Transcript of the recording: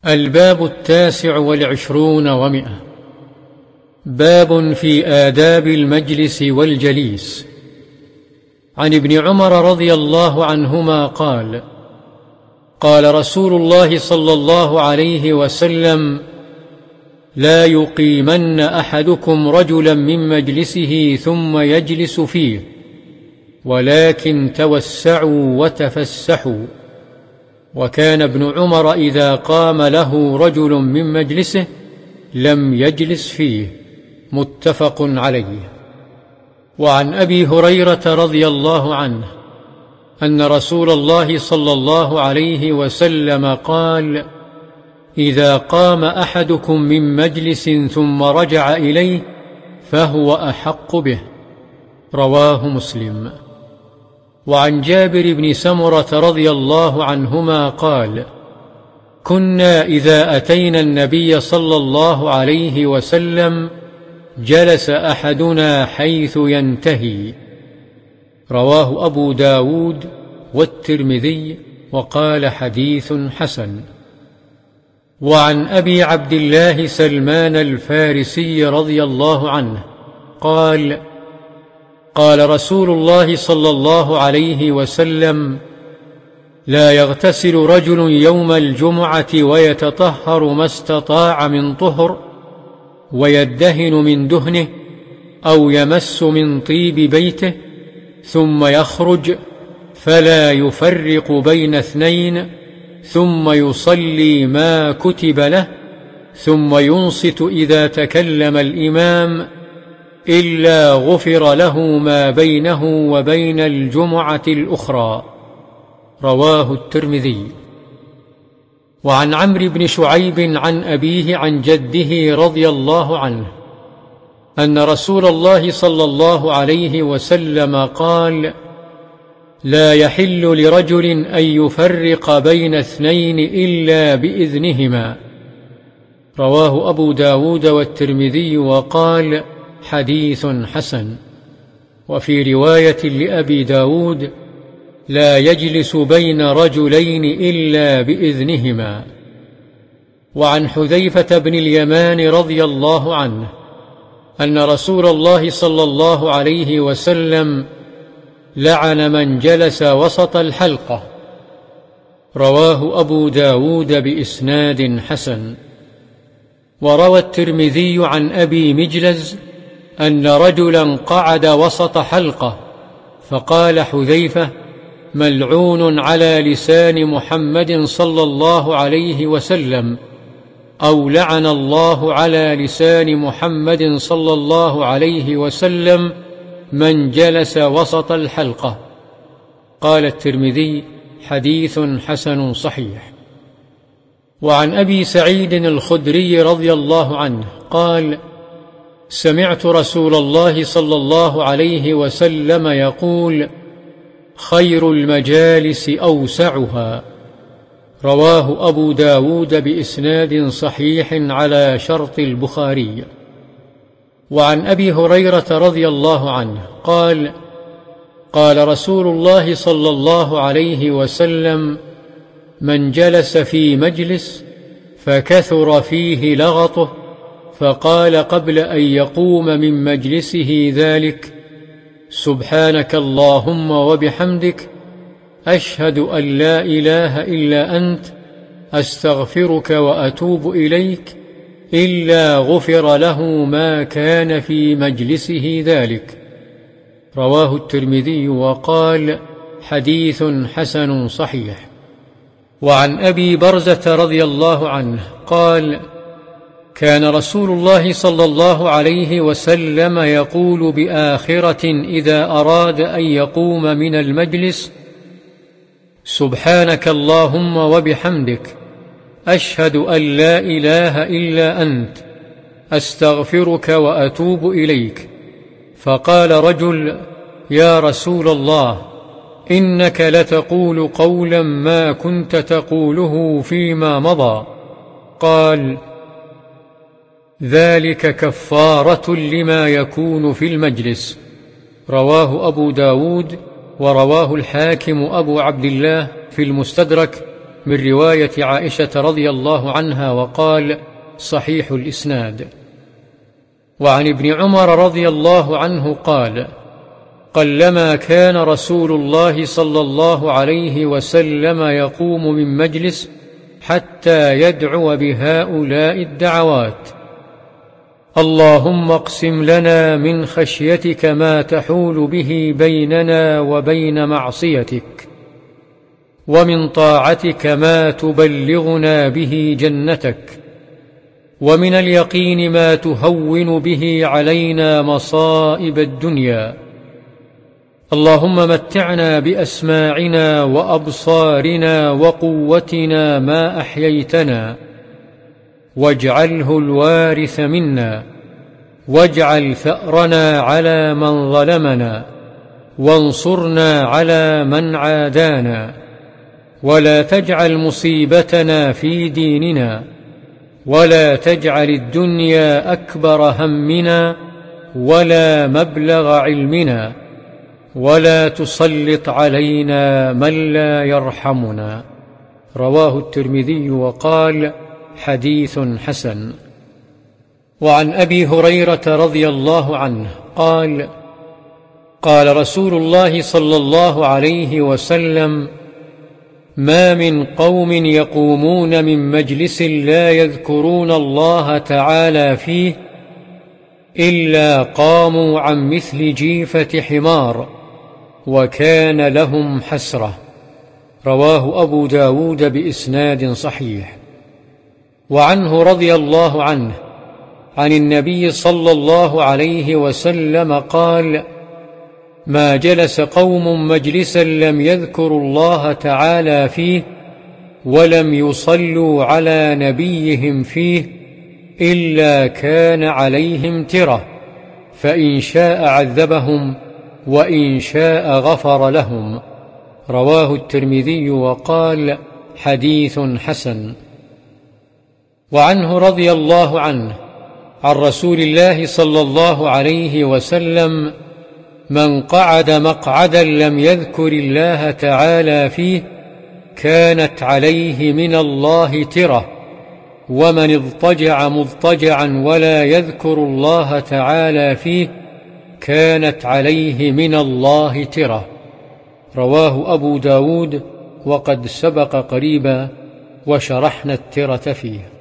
الباب 29 و100. باب في آداب المجلس والجليس. عن ابن عمر رضي الله عنهما قال: قال رسول الله صلى الله عليه وسلم: لا يقيمن أحدكم رجلا من مجلسه ثم يجلس فيه، ولكن توسعوا وتفسحوا. وكان ابن عمر إذا قام له رجل من مجلسه لم يجلس فيه. متفق عليه. وعن أبي هريرة رضي الله عنه أن رسول الله صلى الله عليه وسلم قال: إذا قام أحدكم من مجلس ثم رجع إليه فهو أحق به. رواه مسلم. وعن جابر بن سمرة رضي الله عنهما قال: كنا إذا أتينا النبي صلى الله عليه وسلم جلس أحدنا حيث ينتهي. رواه أبو داود والترمذي وقال: حديث حسن. وعن أبي عبد الله سلمان الفارسي رضي الله عنه قال: قال رسول الله صلى الله عليه وسلم: لا يغتسل رجل يوم الجمعة ويتطهر ما استطاع من طهر، ويدهن من دهنه، أو يمس من طيب بيته، ثم يخرج فلا يفرق بين اثنين، ثم يصلي ما كتب له، ثم ينصت إذا تكلم الإمام، إلا غفر له ما بينه وبين الجمعة الأخرى. رواه الترمذي. وعن عمرو بن شعيب عن أبيه عن جده رضي الله عنه أن رسول الله صلى الله عليه وسلم قال: لا يحل لرجل أن يفرق بين اثنين إلا بإذنهما. رواه أبو داود والترمذي وقال: حديث حسن. وفي رواية لأبي داود: لا يجلس بين رجلين إلا بإذنهما. وعن حذيفة بن اليمان رضي الله عنه أن رسول الله صلى الله عليه وسلم لعن من جلس وسط الحلقة. رواه أبو داود بإسناد حسن. وروى الترمذي عن أبي مجلز أن رجلا قعد وسط حلقة، فقال حذيفة: ملعون على لسان محمد صلى الله عليه وسلم، أو لعن الله على لسان محمد صلى الله عليه وسلم من جلس وسط الحلقة. قال الترمذي: حديث حسن صحيح. وعن أبي سعيد الخدري رضي الله عنه قال: سمعت رسول الله صلى الله عليه وسلم يقول: خير المجالس أوسعها. رواه أبو داود بإسناد صحيح على شرط البخاري. وعن أبي هريرة رضي الله عنه قال: قال رسول الله صلى الله عليه وسلم: من جلس في مجلس فكثر فيه لغطه، فقال قبل أن يقوم من مجلسه ذلك: سبحانك اللهم وبحمدك، أشهد أن لا إله إلا أنت، أستغفرك وأتوب إليك، إلا غفر له ما كان في مجلسه ذلك. رواه الترمذي وقال: حديث حسن صحيح. وعن أبي برزة رضي الله عنه قال: كان رسول الله صلى الله عليه وسلم يقول بآخرة إذا أراد أن يقوم من المجلس: سبحانك اللهم وبحمدك، أشهد أن لا إله إلا أنت، أستغفرك وأتوب إليك. فقال رجل: يا رسول الله، إنك لتقول قولا ما كنت تقوله فيما مضى. قال: ذلك كفارة لما يكون في المجلس. رواه أبو داود، ورواه الحاكم أبو عبد الله في المستدرك من رواية عائشة رضي الله عنها وقال: صحيح الإسناد. وعن ابن عمر رضي الله عنه قال: قلما كان رسول الله صلى الله عليه وسلم يقوم من مجلس حتى يدعو بهؤلاء الدعوات: اللهم اقسم لنا من خشيتك ما تحول به بيننا وبين معصيتك، ومن طاعتك ما تبلغنا به جنتك، ومن اليقين ما تهون به علينا مصائب الدنيا. اللهم متعنا بأسماعنا وأبصارنا وقوتنا ما أحييتنا، واجعله الوارث منا، واجعل ثأرنا على من ظلمنا، وانصرنا على من عادانا، ولا تجعل مصيبتنا في ديننا، ولا تجعل الدنيا أكبر همنا ولا مبلغ علمنا، ولا تسلط علينا من لا يرحمنا. رواه الترمذي وقال: حديث حسن. وعن أبي هريرة رضي الله عنه قال: قال رسول الله صلى الله عليه وسلم: ما من قوم يقومون من مجلس لا يذكرون الله تعالى فيه إلا قاموا عن مثل جيفة حمار، وكان لهم حسرة. رواه أبو داود بإسناد صحيح. وعنه رضي الله عنه عن النبي صلى الله عليه وسلم قال: ما جلس قوم مجلسا لم يذكروا الله تعالى فيه ولم يصلوا على نبيهم فيه إلا كان عليهم ترة، فإن شاء عذبهم وإن شاء غفر لهم. رواه الترمذي وقال: حديث حسن. وعنه رضي الله عنه عن رسول الله صلى الله عليه وسلم: من قعد مقعدا لم يذكر الله تعالى فيه كانت عليه من الله ترة، ومن اضطجع مضطجعا ولا يذكر الله تعالى فيه كانت عليه من الله ترة. رواه أبو داود، وقد سبق قريبا وشرحنا الترة فيه.